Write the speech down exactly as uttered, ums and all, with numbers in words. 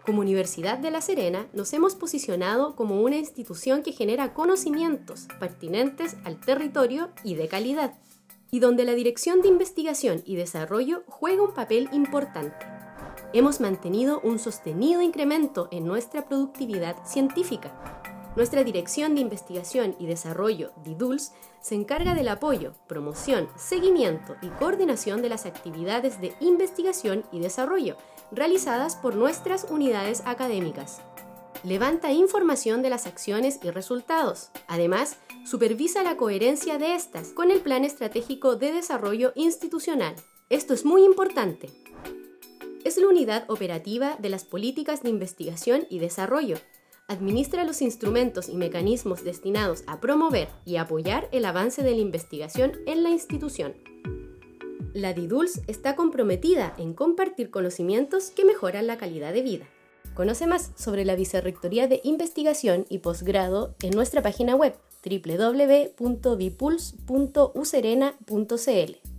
Como Universidad de La Serena, nos hemos posicionado como una institución que genera conocimientos pertinentes al territorio y de calidad, y donde la Dirección de Investigación y Desarrollo juega un papel importante. Hemos mantenido un sostenido incremento en nuestra productividad científica. Nuestra Dirección de Investigación y Desarrollo, D I D U L S, se encarga del apoyo, promoción, seguimiento y coordinación de las actividades de investigación y desarrollo realizadas por nuestras unidades académicas. Levanta información de las acciones y resultados. Además, supervisa la coherencia de estas con el Plan Estratégico de Desarrollo Institucional. Esto es muy importante. Es la unidad operativa de las políticas de investigación y desarrollo. Administra los instrumentos y mecanismos destinados a promover y apoyar el avance de la investigación en la institución. La D I D U L S está comprometida en compartir conocimientos que mejoran la calidad de vida. Conoce más sobre la Vicerrectoría de Investigación y Posgrado en nuestra página web doble u doble u doble u punto vipuls punto u serena punto c l.